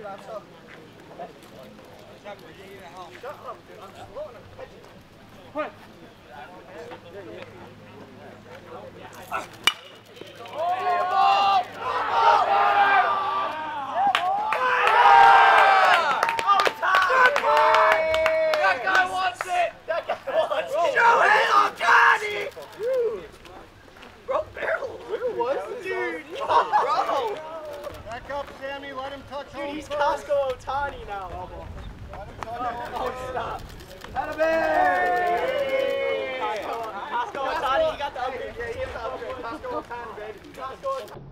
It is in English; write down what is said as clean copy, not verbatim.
Dude, he's Costco Otani now. Oh, stop. Costco Otani, he got the upgrade. Yeah, he has the upgrade. Costco Otani, baby. Costco Otani.